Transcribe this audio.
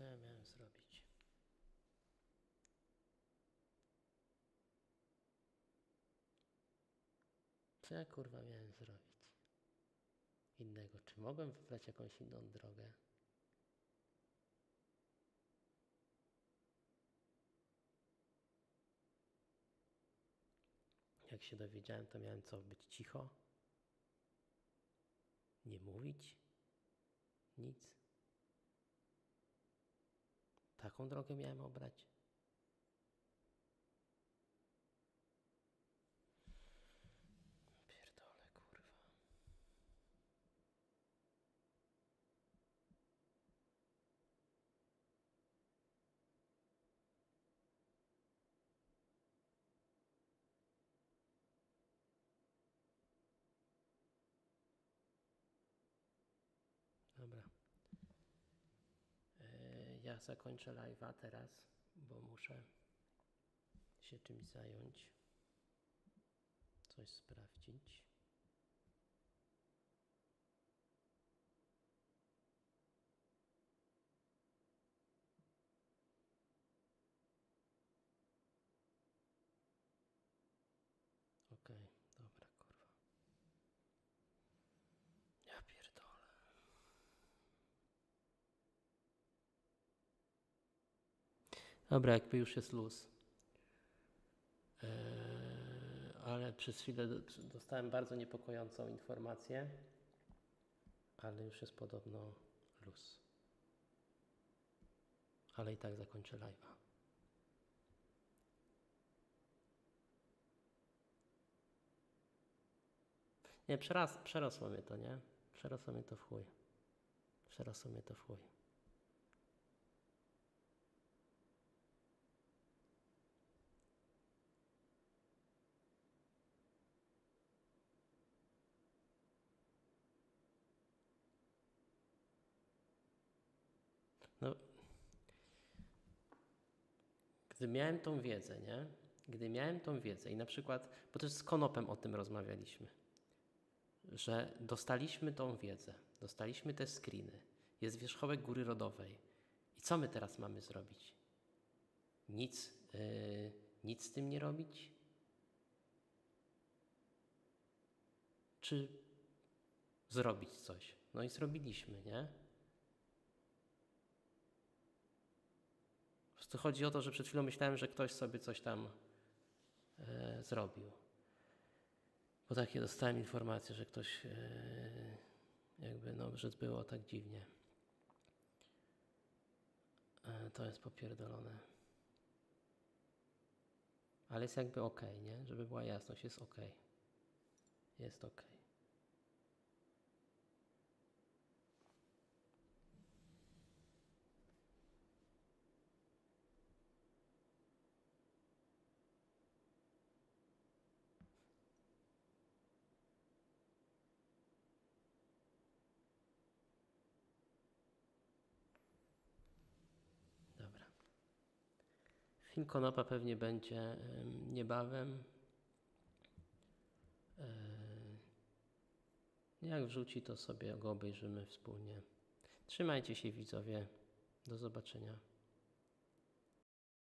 Co ja miałem zrobić? Co ja kurwa miałem zrobić? Innego. Czy mogłem wybrać jakąś inną drogę? Jak się dowiedziałem, to miałem co? Być cicho? Nie mówić? Nic? Taką drogę miałem obrać? Pierdolę, kurwa. Dobra. Ja zakończę live'a teraz, bo muszę się czymś zająć. Coś sprawdzić. Okej, dobra, kurwa. Ja pierdolę. Dobra, jakby już jest luz. Ale przez chwilę dostałem bardzo niepokojącą informację, ale już jest podobno luz. Ale i tak zakończę live'a. Nie, przerosło mnie to, nie? Przerosło mnie to w chuj. Przerosło mnie to w chuj. No, gdy miałem tą wiedzę, nie? Gdy miałem tą wiedzę i na przykład, bo też z Konopem o tym rozmawialiśmy, że dostaliśmy tą wiedzę, dostaliśmy te screeny, jest wierzchołek Góry Rodowej. I co my teraz mamy zrobić? Nic z tym nie robić? Czy zrobić coś? No i zrobiliśmy, nie? Po prostu chodzi o to, że przed chwilą myślałem, że ktoś sobie coś tam zrobił. Bo takie dostałem informację, że ktoś jakby, no, że było tak dziwnie. To jest popierdolone. Ale jest jakby okej, nie? Żeby była jasność, jest okej. Jest okej. Dobra. Film Konopa pewnie będzie niebawem. Jak wrzuci, to sobie go obejrzymy wspólnie. Trzymajcie się, widzowie. Do zobaczenia.